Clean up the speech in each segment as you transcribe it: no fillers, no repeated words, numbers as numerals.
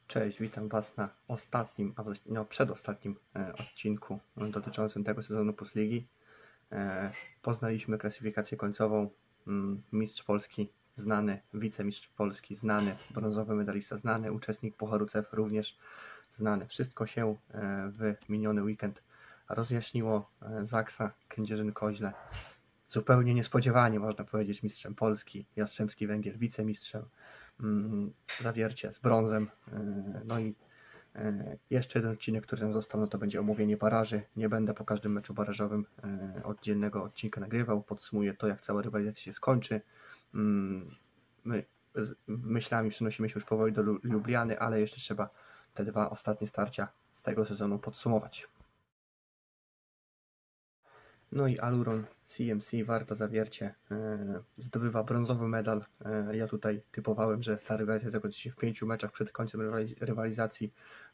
Cześć, witam Was na ostatnim, a właściwie przedostatnim odcinku dotyczącym tego sezonu Plus Ligi. Poznaliśmy klasyfikację końcową. Mistrz Polski znany, wicemistrz Polski znany, brązowy medalista znany, uczestnik Pucharu CEF również znany. Wszystko się w miniony weekend rozjaśniło. Zaksa Kędzierzyn-Koźle zupełnie niespodziewanie, można powiedzieć, mistrzem Polski, Jastrzębski Węgiel wicemistrzem, Zawiercie z brązem. No i jeszcze jeden odcinek, który nam został, no to będzie omówienie baraży. Nie będę po każdym meczu barażowym oddzielnego odcinka nagrywał. Podsumuję to, jak cała rywalizacja się skończy. My z myślami przenosimy się już powoli do Lubliany, ale jeszcze trzeba te dwa ostatnie starcia z tego sezonu podsumować. No i Aluron CMC Warta Zawiercie zdobywa brązowy medal. Ja tutaj typowałem, że ta rywalizacja zakończy się w 5 meczach przed końcem rywalizacji,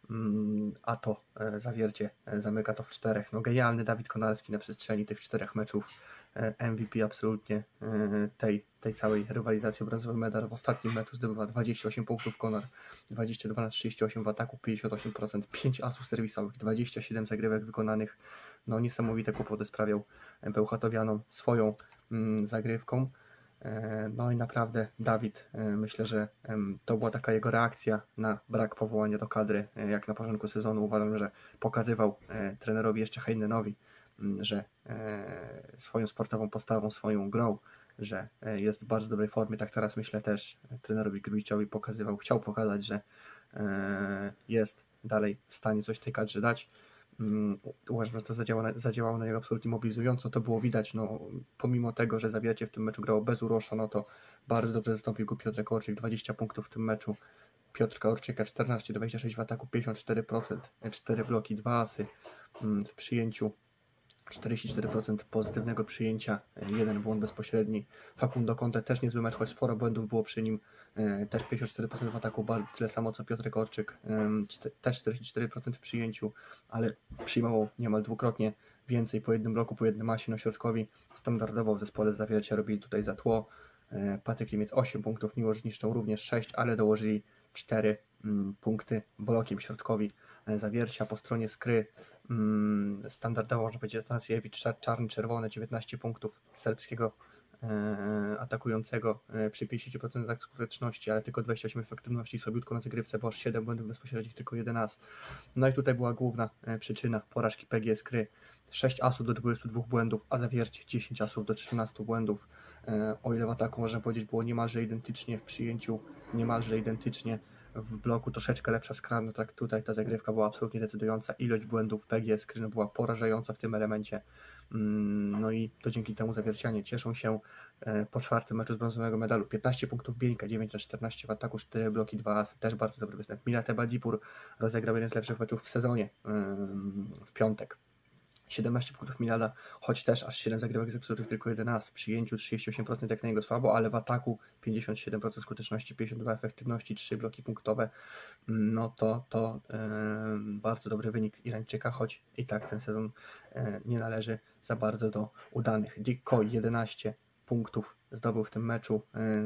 a to Zawiercie zamyka to w 4. No genialny Dawid Konarski na przestrzeni tych 4 meczów. MVP absolutnie tej całej rywalizacji o brązowy medal. W ostatnim meczu zdobywa 28 punktów Konar, 22 na 38 w ataku, 58%, 5 asów serwisowych, 27 zagrywek wykonanych. No niesamowite kłopoty sprawiał Bełchatowianom swoją zagrywką. No i naprawdę Dawid, myślę, że to była taka jego reakcja na brak powołania do kadry, jak na początku sezonu. Uważam, że pokazywał trenerowi jeszcze Heinenowi, że swoją sportową postawą, swoją grą, że jest w bardzo dobrej formie. Tak teraz myślę też trenerowi Grubiciowi chciał pokazać, że jest dalej w stanie coś tej kadrze dać. Uważam, że to zadziałało na niego absolutnie mobilizująco. To było widać, no, pomimo tego, że Zawiercie w tym meczu grało bez Urosza, no to bardzo dobrze zastąpił go Piotr Korczyk, 20 punktów w tym meczu. Piotr Korczyka 14-26 w ataku, 54%, 4 bloki, 2 asy w przyjęciu, 44% pozytywnego przyjęcia, 1 błąd bezpośredni. Facundo Conte też niezły mecz, choć sporo błędów było przy nim, też 54% w ataku, tyle samo co Piotr Korczyk, też 44% w przyjęciu, ale przyjmował niemal dwukrotnie więcej po jednym bloku, po jednym asie. No środkowi standardowo w zespole Zawiercia robili tutaj za tło. Patryk Niemiec 8 punktów, Miłosz Niszczą również 6, ale dołożyli 4 punkty blokiem środkowi Zawiercia. Po stronie Skry standardowo można powiedzieć Atanasiewicz czarny-czerwony, 19 punktów serbskiego atakującego przy 50% skuteczności, ale tylko 28 efektywności, słabiutko na zagrywce, bo aż 7 błędów bezpośrednich, tylko 11. No i tutaj była główna przyczyna porażki PGS Skry. 6 asów do 22 błędów, a Zawiercie 10 asów do 13 błędów. O ile w ataku można powiedzieć było niemalże identycznie, w przyjęciu niemalże identycznie, w bloku troszeczkę lepsza Skra, no tak tutaj ta zagrywka była absolutnie decydująca. Ilość błędów PGS Skry była porażająca w tym elemencie. No i to dzięki temu Zawiercianie cieszą się po 4. meczu z brązowego medalu. 15 punktów Bieńka, 9 na 14 w ataku, 4 bloki, 2 asy, też bardzo dobry występ. Milate Badipur rozegrał jeden z lepszych meczów w sezonie w piątek. 17 punktów Milada, choć też aż 7 zagrywek zepsutych, tylko 11. W przyjęciu 38% jak na niego słabo, ale w ataku 57% skuteczności, 52 efektywności, 3 bloki punktowe. No to bardzo dobry wynik Irańczyka, choć i tak ten sezon nie należy za bardzo do udanych. Dick Coy 11 punktów zdobył w tym meczu.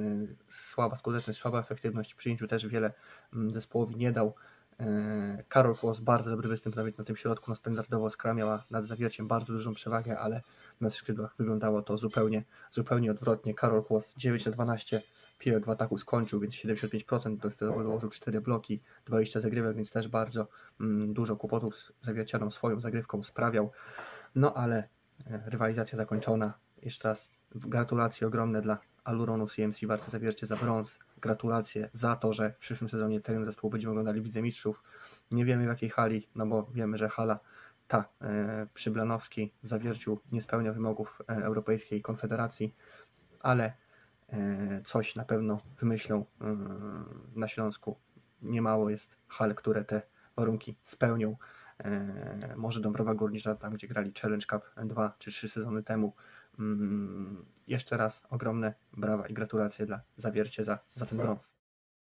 Słaba skuteczność, słaba efektywność, w przyjęciu też wiele zespołowi nie dał. Karol Kłos, bardzo dobry występ nawet na tym środku. No standardowo Skra miała nad Zawierciem bardzo dużą przewagę, ale na skrzydłach wyglądało to zupełnie odwrotnie. Karol Kłos 9 na 12 piłek w ataku skończył, więc 75%, do tego dołożył 4 bloki, 20 zagrywek, więc też bardzo dużo kłopotów z Zawiercianą swoją zagrywką sprawiał. No ale rywalizacja zakończona. Jeszcze raz gratulacje ogromne dla Aluronu CMC Warta Zawiercie za brąz. Gratulacje za to, że w przyszłym sezonie ten zespół będziemy oglądali w Lidze Mistrzów. Nie wiemy w jakiej hali, no bo wiemy, że hala ta przy Blanowskiej w Zawierciu nie spełnia wymogów Europejskiej Konfederacji, ale coś na pewno wymyślą na Śląsku. Niemało jest hal, które te warunki spełnią. Może Dąbrowa Górnicza, tam gdzie grali Challenge Cup 2 czy 3 sezony temu. Jeszcze raz ogromne brawa i gratulacje dla Zawiercie za ten brąz.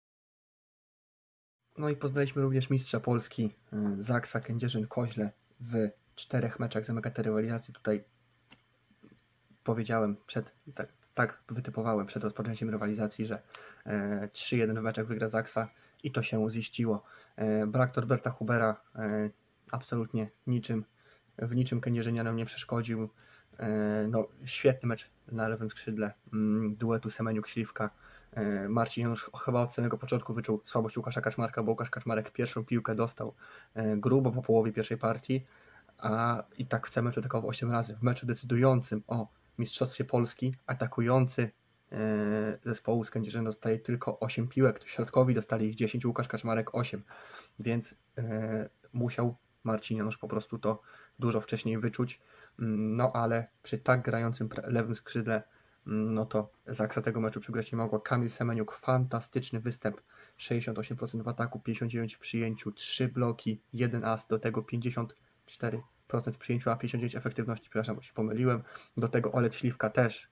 No i poznaliśmy również mistrza Polski Zaksa Kędzierzyn-Koźle w 4 meczach zamyka tę rywalizację. Tutaj powiedziałem tak wytypowałem przed rozpoczęciem rywalizacji, że 3-1 w meczach wygra Zaksa. i to się ziściło. Brak Norberta Hubera absolutnie w niczym Kędzierzynianom nie przeszkodził. No, świetny mecz na lewym skrzydle duetu Semeniuk-Śliwka. Marcin Janusz chyba od samego początku wyczuł słabość Łukasza Kaczmarka, bo Łukasz Kaczmarek pierwszą piłkę dostał grubo po połowie pierwszej partii, a i tak w całym meczu atakował 8 razy. W meczu decydującym o Mistrzostwie Polski atakujący zespołu z Kędzierzyn dostaje tylko 8 piłek, środkowi dostali ich 10, Łukasz Kaczmarek 8, więc musiał Marcin Janusz po prostu to dużo wcześniej wyczuć, no ale przy tak grającym lewym skrzydle, no to Zaksa tego meczu przegrać nie mogła. Kamil Semeniuk, fantastyczny występ, 68% w ataku, 59% w przyjęciu, 3 bloki, 1 as, do tego 54% w przyjęciu, a 59% efektywności, przepraszam, bo się pomyliłem. Do tego Olek Śliwka też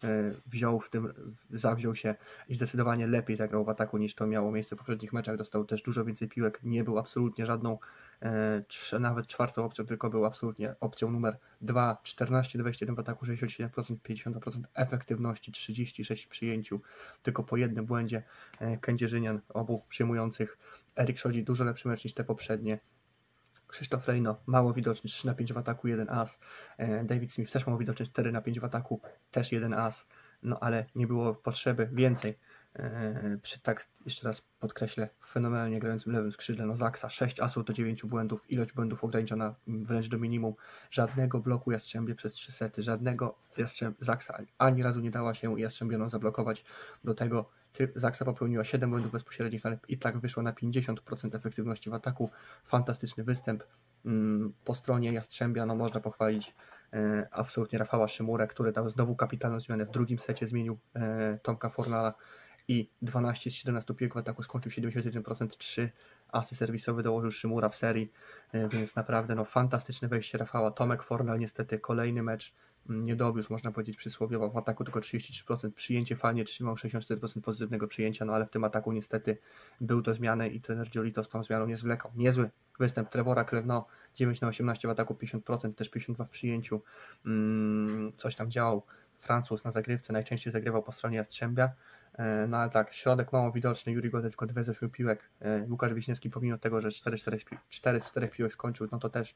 zawziął się i zdecydowanie lepiej zagrał w ataku niż to miało miejsce w poprzednich meczach. Dostał też dużo więcej piłek, nie był absolutnie żadną nawet czwartą opcją, tylko był absolutnie opcją numer 2, 14-21 w ataku, 67%, 52% efektywności, 36% w przyjęciu, tylko po jednym błędzie Kędzierzynian, obu przyjmujących. Erik Szodzi dużo lepszy mecz niż te poprzednie. Krzysztof Lejno mało widoczny, 3/5 w ataku, 1 as. David Smith też mało widoczny, 4/5 w ataku, też 1 as. No ale nie było potrzeby więcej. Przy tak, jeszcze raz podkreślę, fenomenalnie grającym lewym skrzydle, no Zaksa 6 asów do 9 błędów, ilość błędów ograniczona wręcz do minimum, żadnego bloku Jastrzębie przez 3 sety, żadnego Zaksa ani razu nie dała się Jastrzębionom zablokować. Do tego Zaksa popełniła 7 błędów bezpośrednich, ale i tak wyszło na 50% efektywności w ataku. Fantastyczny występ. Po stronie Jastrzębia no można pochwalić absolutnie Rafała Szymurę, który dał znowu kapitalną zmianę. W drugim secie zmienił Tomka Fornala i 12 z 17 piłek w ataku skończył 71%, 3 asy serwisowe dołożył Szymura w serii, więc naprawdę no, fantastyczne wejście Rafała. Tomek Fornal niestety kolejny mecz nie dowiózł, można powiedzieć przysłowiowo, w ataku tylko 33%, przyjęcie fajnie trzymał, 64% pozytywnego przyjęcia, no ale w tym ataku niestety był to zmianę i trener Giolito z tą zmianą nie zwlekał. Niezły występ Trevora Klewno, 9/18 w ataku, 50%, też 52% w przyjęciu, coś tam działał. Francuz na zagrywce najczęściej zagrywał po stronie Jastrzębia, no ale tak, środek mało widoczny, Juri Godek tylko 2 z 8 piłek, Łukasz Wiśniewski pomimo tego, że 4 z 4 piłek skończył, no to też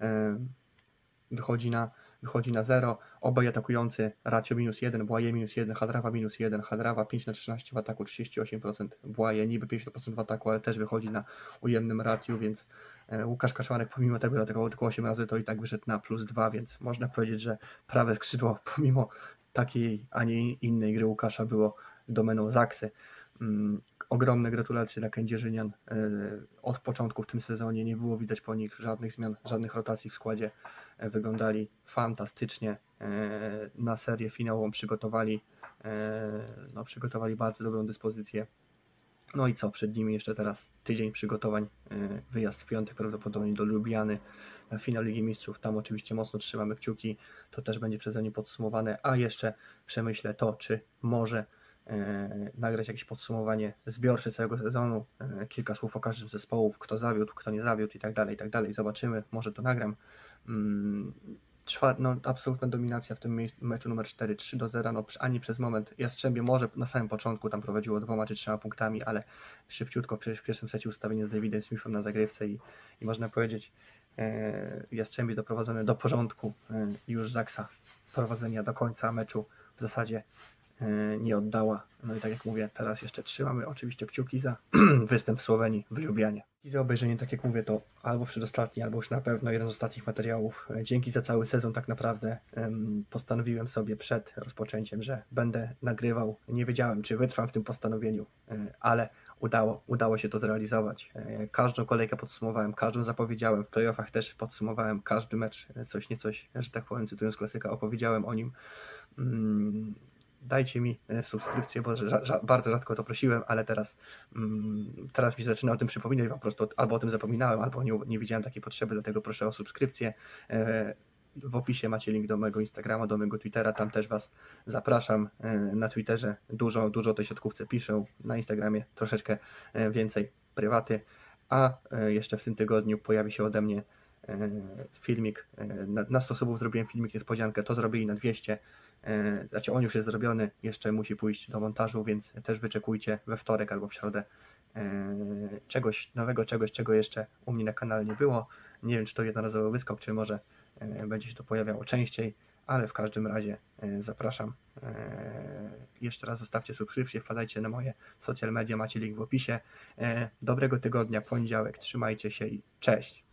wychodzi na 0, obaj atakujący, Racio -1, Błaje -1, Hadrawa -1, Hadrawa 5/13 w ataku, 38%, Błaje niby 50% w ataku, ale też wychodzi na ujemnym ratiu, więc Łukasz Kaczmarek pomimo tego, że atakował tylko 8 razy, to i tak wyszedł na +2, więc można powiedzieć, że prawe skrzydło pomimo takiej, a nie innej gry Łukasza było domeną Zaksy. Ogromne gratulacje dla Kędzierzynian. Od początku w tym sezonie nie było widać po nich żadnych zmian, żadnych rotacji w składzie. Wyglądali fantastycznie. Na serię finałową przygotowali bardzo dobrą dyspozycję. No i co, przed nimi jeszcze teraz tydzień przygotowań, wyjazd w piątek prawdopodobnie do Lubiany na finał Ligi Mistrzów. Tam oczywiście mocno trzymamy kciuki, to też będzie przeze mnie podsumowane, a jeszcze przemyślę to, czy może nagrać jakieś podsumowanie zbiorcze całego sezonu, kilka słów o każdym z zespołów, kto zawiódł, kto nie zawiódł i tak dalej, zobaczymy, może to nagram. No, absolutna dominacja w tym meczu numer 4, 3-0, no ani przez moment Jastrzębie może na samym początku tam prowadziło 2 czy 3 punktami, ale szybciutko przecież w pierwszym secie ustawienie z Davidem Smithem na zagrywce i można powiedzieć Jastrzębie doprowadzone do porządku i już Zaksa prowadzenia do końca meczu w zasadzie nie oddała. No i tak jak mówię, teraz jeszcze trzymamy oczywiście kciuki za występ w Słowenii, w Lubianie. I za obejrzenie, tak jak mówię, to albo przedostatni, albo już na pewno jeden z ostatnich materiałów. Dzięki za cały sezon tak naprawdę. Postanowiłem sobie przed rozpoczęciem, że będę nagrywał. Nie wiedziałem, czy wytrwam w tym postanowieniu, ale udało się to zrealizować. Każdą kolejkę podsumowałem, każdą zapowiedziałem, w playoffach też podsumowałem każdy mecz, coś nie coś, że tak powiem, cytując klasyka, opowiedziałem o nim. Dajcie mi subskrypcję, bo bardzo rzadko to prosiłem, ale teraz mi się zaczyna o tym przypominać, po prostu albo o tym zapominałem, albo nie widziałem takiej potrzeby, dlatego proszę o subskrypcję. W opisie macie link do mojego Instagrama, do mojego Twittera, tam też Was zapraszam. Na Twitterze dużo o tej siatkówce piszę, na Instagramie troszeczkę więcej prywaty, a jeszcze w tym tygodniu pojawi się ode mnie filmik, na 100 subów zrobiłem filmik niespodziankę, to zrobili na 200. Znaczy on już jest zrobiony, jeszcze musi pójść do montażu, więc też wyczekujcie we wtorek albo w środę czegoś nowego, czego jeszcze u mnie na kanale nie było. Nie wiem, czy to jednorazowy wyskok, czy może będzie się to pojawiało częściej, ale w każdym razie zapraszam. Jeszcze raz zostawcie subskrypcję, wpadajcie na moje social media, macie link w opisie. Dobrego tygodnia, poniedziałek, trzymajcie się i cześć!